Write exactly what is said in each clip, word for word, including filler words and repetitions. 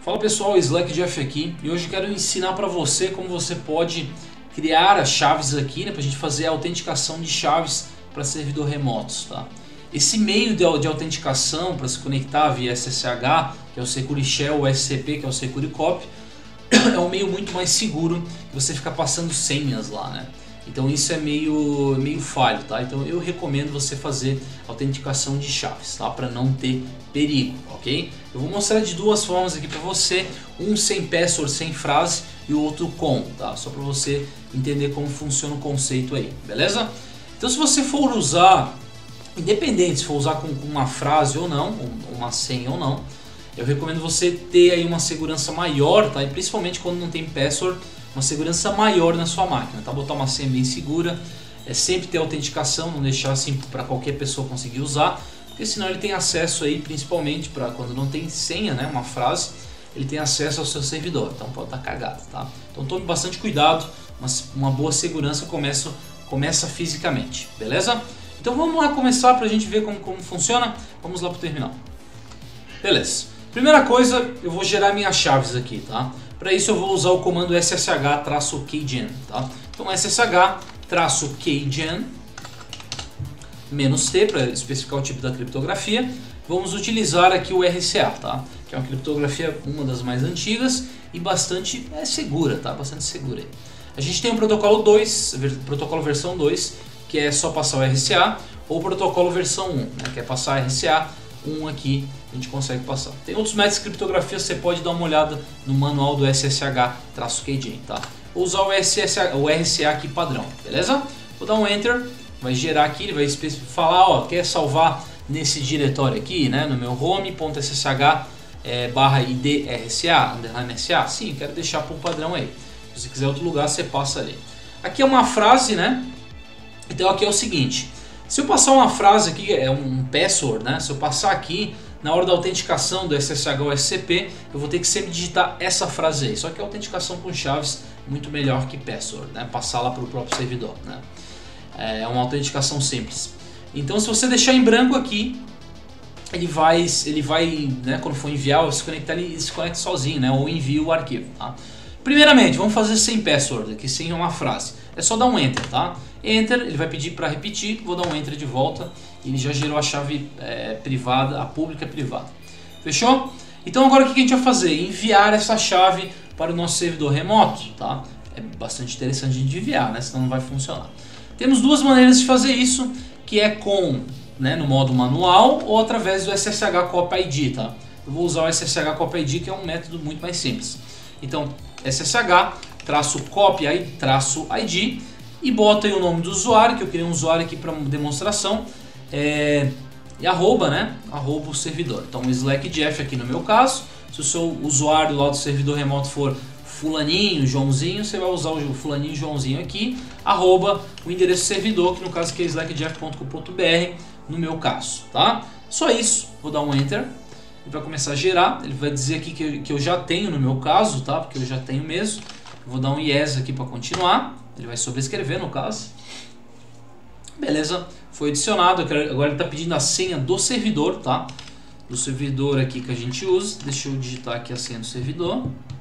Fala pessoal, Slack Jeff aqui e hoje eu quero ensinar para você como você pode criar as chaves aqui, né, para a gente fazer a autenticação de chaves para servidor remotos, tá? Esse meio de, de autenticação para se conectar via S S H, que é o Secure Shell, o S C P, que é o Secure Copy, é um meio muito mais seguro que você ficar passando senhas lá, né? Então isso é meio, meio falho, tá? Então eu recomendo você fazer autenticação de chaves, tá? Para não ter perigo, ok? Eu vou mostrar de duas formas aqui para você, um sem password, sem frase e o outro com, tá? Só para você entender como funciona o conceito aí, beleza? Então se você for usar, independente se for usar com, com uma frase ou não, uma senha ou não, eu recomendo você ter aí uma segurança maior, tá? E principalmente quando não tem password, uma segurança maior na sua máquina, tá? Botar uma senha bem segura, é sempre ter autenticação, não deixar assim para qualquer pessoa conseguir usar, porque senão ele tem acesso aí, principalmente para quando não tem senha, né, uma frase, ele tem acesso ao seu servidor, então pode estar cagado, tá? Então tome bastante cuidado, mas uma boa segurança começa, começa fisicamente, beleza? Então vamos lá começar para a gente ver como, como funciona, vamos lá para o terminal. Beleza, primeira coisa, eu vou gerar minhas chaves aqui, tá? Para isso eu vou usar o comando ssh-keygen, tá? Então ssh-keygen "-t" para especificar o tipo da criptografia. Vamos utilizar aqui o R C A, tá? Que é uma criptografia, uma das mais antigas e bastante é, segura, tá? Bastante segura aí. A gente tem o protocolo dois, protocolo versão dois, que é só passar o R C A, ou o protocolo versão um, né? Que é passar R C A um aqui, a gente consegue passar. Tem outros métodos de criptografia, você pode dar uma olhada no manual do ssh-keygen, tá? Vou usar o, S S H, o R C A aqui padrão, beleza? Vou dar um Enter, vai gerar aqui, ele vai falar, ó, quer salvar nesse diretório aqui, né? No meu home.ssh é, barra idrca, underline rca, sim, quero deixar para um padrão aí. Se você quiser outro lugar, você passa ali. Aqui é uma frase, né? Então aqui é o seguinte, se eu passar uma frase aqui, é um password, né? Se eu passar aqui, na hora da autenticação do S S H ou S C P, eu vou ter que sempre digitar essa frase aí. Só que a autenticação com chaves é muito melhor que password, né? Passar lá para o próprio servidor, né? É uma autenticação simples. Então se você deixar em branco aqui, ele vai, ele vai, né, quando for enviar, se conectar, ele se conecta sozinho, né? Ou envia o arquivo, tá? Primeiramente, vamos fazer sem password, aqui sem uma frase. É só dar um Enter, tá? Enter, ele vai pedir para repetir, vou dar um Enter de volta e ele já gerou a chave é, privada, a pública privada. Fechou? Então agora o que a gente vai fazer? Enviar essa chave para o nosso servidor remoto, tá? É bastante interessante a gente enviar, né? Senão não vai funcionar. Temos duas maneiras de fazer isso, que é com, né, no modo manual ou através do S S H Copy I D, tá? Eu vou usar o S S H Copy I D, que é um método muito mais simples. Então, ssh-copy-I D e bota aí o nome do usuário, que eu criei um usuário aqui para demonstração, é, e arroba, né? Arroba o servidor. Então, Slack Jeff aqui no meu caso. Se o seu usuário lá do servidor remoto for fulaninho, Joãozinho, você vai usar o fulaninho, Joãozinho aqui, arroba o endereço servidor, que no caso aqui é slack jeff ponto com ponto br, no meu caso, tá? Só isso, vou dar um Enter. Ele vai começar a gerar, ele vai dizer aqui que eu, que eu já tenho no meu caso, tá? Porque eu já tenho mesmo. Eu vou dar um Yes aqui para continuar, ele vai sobrescrever no caso. Beleza, foi adicionado, agora ele está pedindo a senha do servidor, tá? Do servidor aqui que a gente usa. Deixa eu digitar aqui a senha do servidor.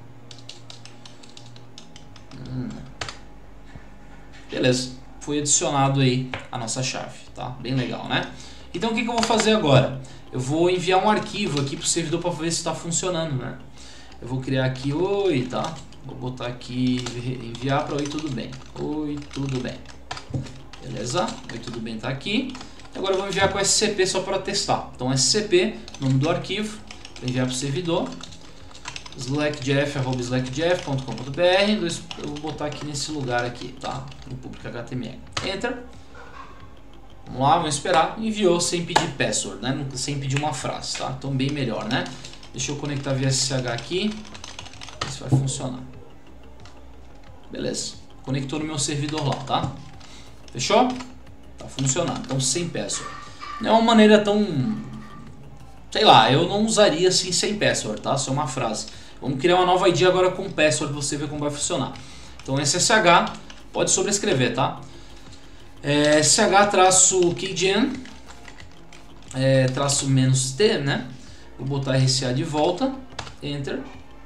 Hum. Beleza, foi adicionado aí a nossa chave, tá? Bem legal, né? Então o que, que eu vou fazer agora? Eu vou enviar um arquivo aqui para o servidor para ver se está funcionando, né? Eu vou criar aqui oi, tá? Vou botar aqui enviar para oi tudo bem. Oi tudo bem. Beleza? Oi tudo bem tá aqui. Agora eu vou enviar com S C P só para testar. Então S C P, nome do arquivo, para enviar para o servidor. slackjeff arroba slack jeff ponto com ponto br. Eu vou botar aqui nesse lugar aqui, tá? No público H T M L. Enter. Vamos lá, vamos esperar. Enviou sem pedir password, né? Sem pedir uma frase, tá? Então bem melhor, né? Deixa eu conectar via S S H aqui. Isso vai funcionar. Beleza. Conectou no meu servidor lá, tá? Fechou? Tá funcionando. Então sem password. Não é uma maneira tão... Sei lá, eu não usaria assim sem password, tá? Só uma frase. Vamos criar uma nova I D agora com password para você ver como vai funcionar. Então S S H, pode sobrescrever, tá? É, ssh-keygen é, traço menos T, né? Vou botar R C A de volta, Enter.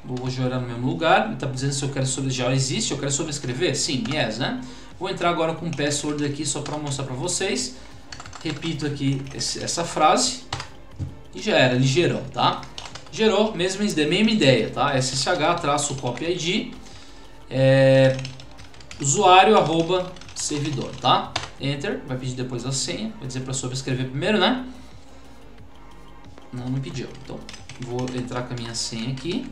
Vou jogar no mesmo lugar. Ele está dizendo se eu quero sobre já existe, eu quero sobrescrever? Sim, yes, né? Vou entrar agora com o password aqui só para mostrar para vocês. Repito aqui esse, essa frase e já era, ele gerou, tá? Gerou, mesma, mesma ideia, tá? S S H traço copy I D, é, usuário arroba servidor, tá? Enter, vai pedir depois a senha, vai dizer para sobrescrever primeiro, né? Não, não pediu, então vou entrar com a minha senha aqui.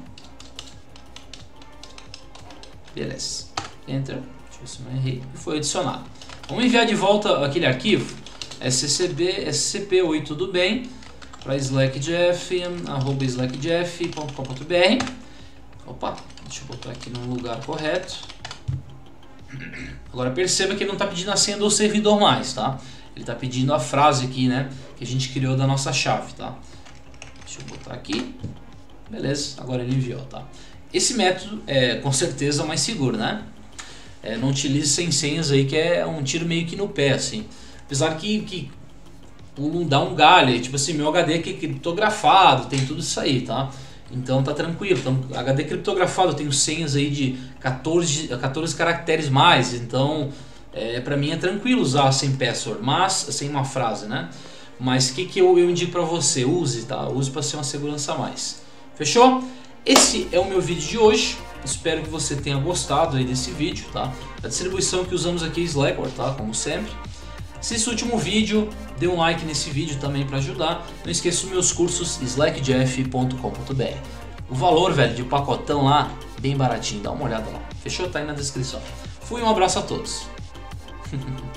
Beleza, Enter, deixa eu ver se eu não errei, e foi adicionado. Vamos enviar de volta aquele arquivo, S C B, S C P, oi, tudo bem, para slackjeff, arroba slackjeff ponto com ponto br. Opa, deixa eu botar aqui no lugar correto. Agora perceba que ele não está pedindo a senha do servidor mais, tá? Ele está pedindo a frase aqui, né, que a gente criou da nossa chave, tá? Deixa eu botar aqui. Beleza, agora ele enviou, tá? Esse método é com certeza mais seguro, né? É, não utilize sem senhas aí, que é um tiro meio que no pé, assim. Apesar que, que um, dá um galho, tipo assim, meu H D aqui é criptografado, tem tudo isso aí, tá? Então tá tranquilo. Então, H D criptografado, eu tenho senhas aí de quatorze, quatorze caracteres mais, então é, pra mim é tranquilo usar sem password, mas sem uma frase, né? Mas o que, que eu, eu indico pra você? Use, tá? Use pra ser uma segurança a mais. Fechou? Esse é o meu vídeo de hoje. Espero que você tenha gostado aí desse vídeo, tá? A distribuição que usamos aqui é Slackware, tá? Como sempre. Se esse último vídeo, dê um like nesse vídeo também para ajudar. Não esqueça os meus cursos slackjeff ponto com ponto br. O valor, velho, de pacotão lá, bem baratinho. Dá uma olhada lá. Fechou? Tá aí na descrição. Fui, um abraço a todos.